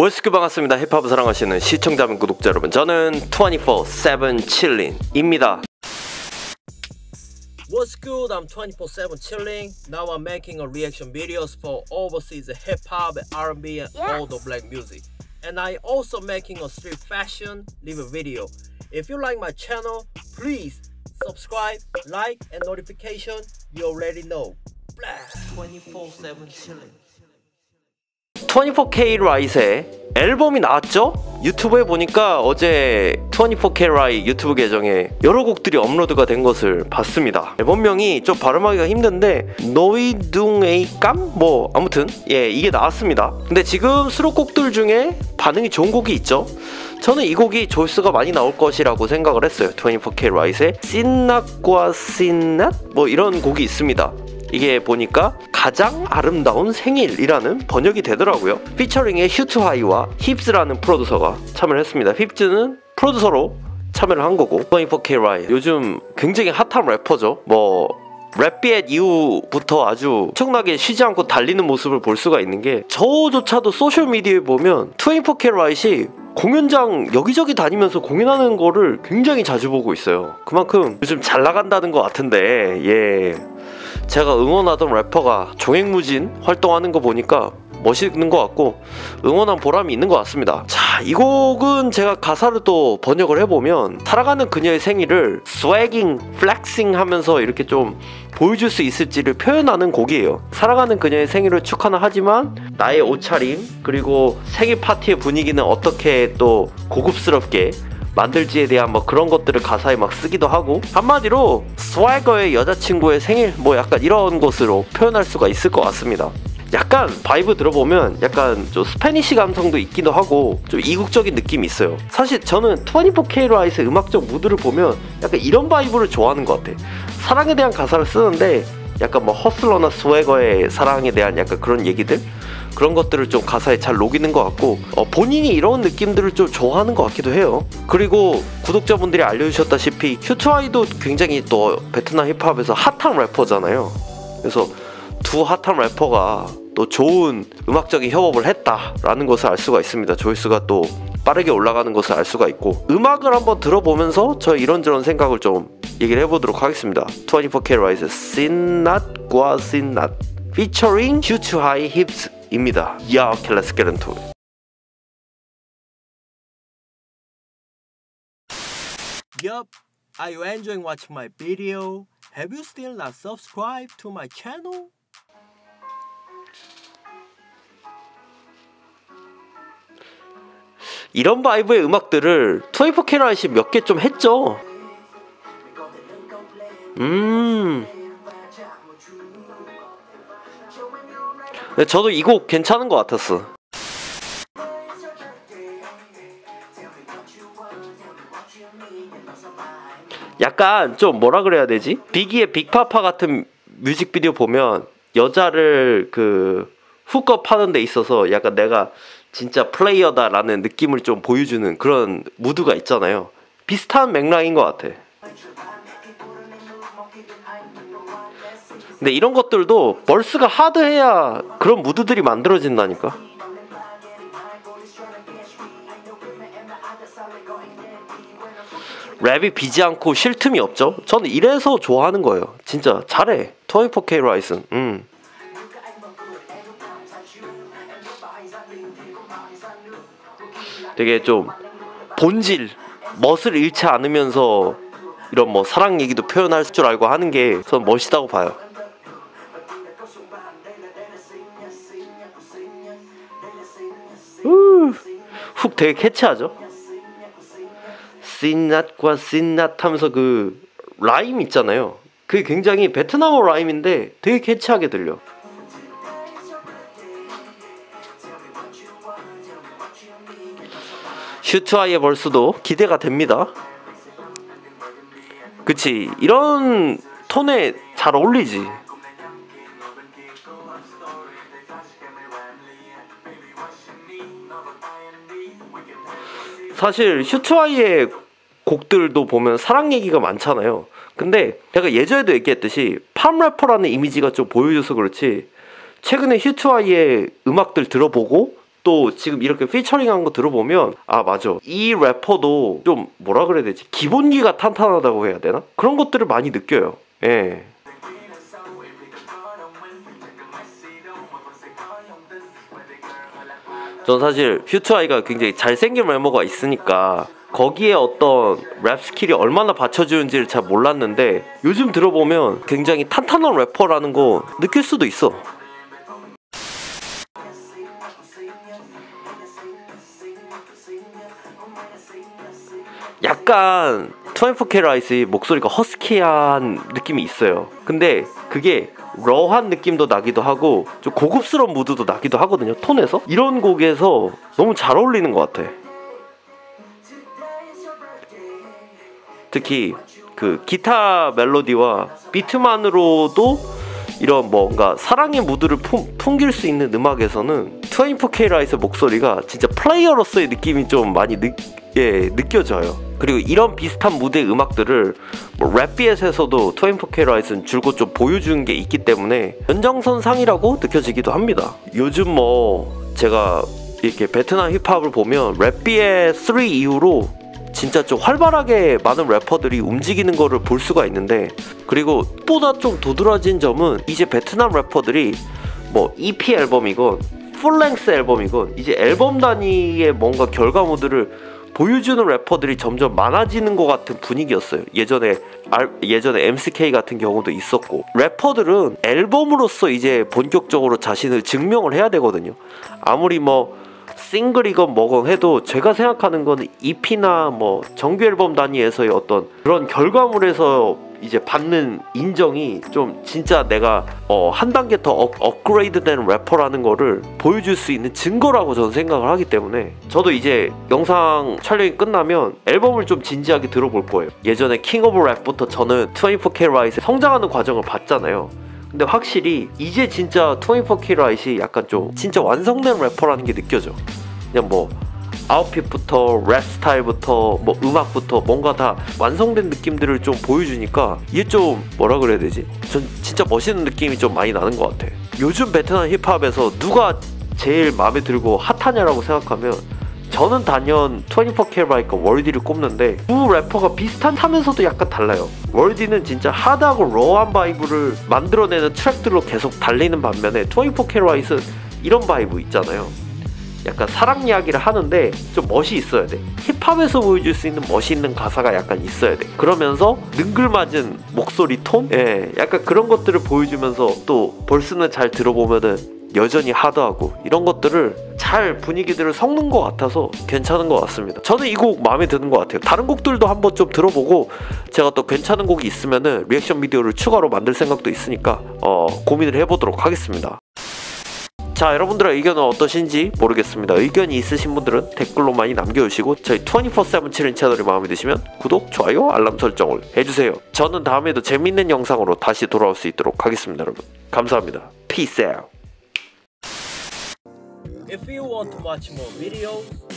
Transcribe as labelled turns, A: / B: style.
A: 월스크 반갑습니다. 힙합을 사랑하시는 시청자 및 구독자 여러분, 저는 24/7 chilling입니다.
B: What's good? I'm 24/7 chilling. Now I'm making a reaction videos for overseas hip hop, R&B, and all the black music. And I also making a street fashion review video. If you like my channel, please subscribe, like, and notification. You already know. Blast 24/7 chilling.
A: 24K 라이트의 앨범이 나왔죠? 유튜브에 보니까 어제 24K 라이트 유튜브 계정에 여러 곡들이 업로드가 된 것을 봤습니다. 앨범명이 좀 발음하기가 힘든데 노이둥에이깜? 뭐 아무튼 이게 나왔습니다. 근데 지금 수록곡들 중에 반응이 좋은 곡이 있죠? 저는 이 곡이 조회수가 많이 나올 것이라고 생각을 했어요. 24K 라이트의 신낫과 신낫? 뭐 이런 곡이 있습니다. 이게 보니까 가장 아름다운 생일이라는 번역이 되더라고요. 피처링의 휴트하이와 힙스라는 프로듀서가 참여를 했습니다. 힙스는 프로듀서로 참여를 한 거고, 24K 라이트 요즘 굉장히 핫한 래퍼죠. 뭐 랩비엣 이후부터 아주 엄청나게 쉬지 않고 달리는 모습을 볼 수가 있는 게, 저조차도 소셜미디어에 보면 24K 라이트이 공연장 여기저기 다니면서 공연하는 거를 굉장히 자주 보고 있어요. 그만큼 요즘 잘 나간다는 것 같은데, 제가 응원하던 래퍼가 종횡무진 활동하는 거 보니까 멋있는 것 같고 응원한 보람이 있는 것 같습니다. 자, 이 곡은 제가 가사를 또 번역을 해보면 살아가는 그녀의 생일을 스웨깅, 플렉싱 하면서 이렇게 좀 보여줄 수 있을지를 표현하는 곡이에요. 살아가는 그녀의 생일을 축하는 하지만 나의 옷차림 그리고 생일 파티의 분위기는 어떻게 또 고급스럽게 만들지에 대한 뭐 그런 것들을 가사에 막 쓰기도 하고, 한마디로 스웨거의 여자친구의 생일 뭐 약간 이런 것으로 표현할 수가 있을 것 같습니다. 약간 바이브 들어보면 약간 좀 스페니시 감성도 있기도 하고 좀 이국적인 느낌이 있어요. 사실 저는 24K 라이트의 음악적 무드를 보면 약간 이런 바이브를 좋아하는 것 같아. 사랑에 대한 가사를 쓰는데 약간 뭐 허슬러나 스웨거의 사랑에 대한 약간 그런 얘기들, 그런 것들을 좀 가사에 잘 녹이는 것 같고, 본인이 이런 느낌들을 좀 좋아하는 것 같기도 해요. 그리고 구독자분들이 알려주셨다시피 휴트와이도 굉장히 또 베트남 힙합에서 핫한 래퍼잖아요. 그래서 두 핫한 래퍼가 또 좋은 음악적인 협업을 했다라는 것을 알 수가 있습니다. 조회수가 또 빠르게 올라가는 것을 알 수가 있고, 음악을 한번 들어보면서 저 이런저런 생각을 좀 얘기를 해보도록 하겠습니다. 24K 라이트 신낫과 신낫 featuring 휴트하이 힙스 입니다. Yeah, okay, let's get into it.
B: Yup, are you enjoying watching my video? Have you still not subscribed to my channel?
A: 이런 바이브의 음악들을 24K 라이트 몇 개 좀 했죠. 네, 저도 이 곡 괜찮은 것 같았어. 약간 좀 뭐라 그래야 되지? 비기의 빅파파 같은 뮤직비디오 보면 여자를 그 훅업 하는 데 있어서 약간 내가 진짜 플레이어다 라는 느낌을 좀 보여주는 그런 무드가 있잖아요. 비슷한 맥락인 것 같아. 근데 이런 것들도 벌스가 하드해야 그런 무드들이 만들어진다니까. 랩이 비지 않고 쉴 틈이 없죠. 저는 이래서 좋아하는 거예요. 진짜 잘해 24K 라이트는. 되게 좀 본질, 멋을 잃지 않으면서 이런 뭐 사랑 얘기도 표현할 줄 알고 하는 게 전 멋있다고 봐요. 훅 되게 캐치하죠? 신낫과 신낫 하면서 그 라임 있잖아요. 그게 굉장히 베트남어 라임인데 되게 캐치하게 들려. 슈트아이의 벌스도 기대가 됩니다. 그치, 이런 톤에 잘 어울리지. 사실 슈트와이의 곡들도 보면 사랑 얘기가 많잖아요. 근데 제가 예전에도 얘기했듯이 팜 래퍼라는 이미지가 좀 보여줘서 그렇지, 최근에 휴트와이의 음악들 들어보고 또 지금 이렇게 피처링한 거 들어보면 아 맞아, 이 래퍼도 좀 뭐라 그래야 되지, 기본기가 탄탄하다고 해야 되나? 그런 것들을 많이 느껴요. 예. 전 사실 퓨처아이가 굉장히 잘생긴 외모가 있으니까 거기에 어떤 랩 스킬이 얼마나 받쳐주는지를 잘 몰랐는데 요즘 들어보면 굉장히 탄탄한 래퍼라는 거 느낄 수도 있어. 약간 24K 라이스의 목소리가 허스키한 느낌이 있어요. 근데 그게 러한 느낌도 나기도 하고 좀 고급스러운 무드도 나기도 하거든요, 톤에서. 이런 곡에서 너무 잘 어울리는 것 같아. 특히 그 기타 멜로디와 비트만으로도 이런 뭔가 사랑의 무드를 풍길 수 있는 음악에서는 24K 라이스의 목소리가 진짜 플레이어로서의 느낌이 좀 많이 느껴져요. 그리고 이런 비슷한 무대의 음악들을 뭐 랩비엣에서도 24K 라이스는 줄곧 좀 보여주는 게 있기 때문에 연장선상이라고 느껴지기도 합니다. 요즘 뭐 제가 이렇게 베트남 힙합을 보면 랩비엣 3 이후로 진짜 좀 활발하게 많은 래퍼들이 움직이는 거를 볼 수가 있는데, 그리고 보다 좀 도드라진 점은 이제 베트남 래퍼들이 뭐 EP 앨범이건 풀랭스 앨범이건 이제 앨범 단위의 뭔가 결과물들을 보여주는 래퍼들이 점점 많아지는 것 같은 분위기였어요. 예전에 MCK 같은 경우도 있었고, 래퍼들은 앨범으로서 이제 본격적으로 자신을 증명을 해야 되거든요. 아무리 뭐 싱글이건 뭐건 해도 제가 생각하는 건 EP나 뭐 정규 앨범 단위에서의 어떤 그런 결과물에서 이제 받는 인정이 좀 진짜 내가 한 단계 더 업그레이드된 래퍼라는 거를 보여줄 수 있는 증거라고 저는 생각을 하기 때문에 저도 이제 영상 촬영이 끝나면 앨범을 좀 진지하게 들어볼 거예요. 예전에 킹 오브 랩부터 저는 24K 라이트의 성장하는 과정을 봤잖아요. 근데 확실히 이제 진짜 24K 라이트이 약간 좀 진짜 완성된 래퍼라는 게 느껴져. 그냥 뭐 아웃핏부터 랩 스타일부터 뭐 음악부터 뭔가 다 완성된 느낌들을 좀 보여주니까 이게 좀 뭐라 그래야 되지? 전 진짜 멋있는 느낌이 좀 많이 나는 것 같아. 요즘 베트남 힙합에서 누가 제일 마음에 들고 핫하냐라고 생각하면 저는 단연 24K 라이트와 월디를 꼽는데, 두 래퍼가 비슷하면서도 약간 달라요. 월디는 진짜 하드하고 러한 바이브를 만들어내는 트랙들로 계속 달리는 반면에 24K 라이트는 이런 바이브 있잖아요. 약간 사랑 이야기를 하는데 좀 멋이 있어야 돼. 힙합에서 보여줄 수 있는 멋이 있는 가사가 약간 있어야 돼. 그러면서 능글맞은 목소리 톤? 예, 약간 그런 것들을 보여주면서 또 벌스는 잘 들어보면은 여전히 하드하고 이런 것들을 잘 분위기들을 섞는 것 같아서 괜찮은 것 같습니다. 저는 이 곡 마음에 드는 것 같아요. 다른 곡들도 한번 좀 들어보고 제가 또 괜찮은 곡이 있으면은 리액션 비디오를 추가로 만들 생각도 있으니까 고민을 해보도록 하겠습니다. 자, 여러분들의 의견은 어떠신지 모르겠습니다. 의견이 있으신 분들은 댓글로 많이 남겨주시고 저희 24/7 칠린 채널이 마음에 드시면 구독, 좋아요, 알람 설정을 해주세요. 저는 다음에도 재밌는 영상으로 다시 돌아올 수 있도록 하겠습니다. 여러분 감사합니다. Peace out.
B: If you want to watch more videos,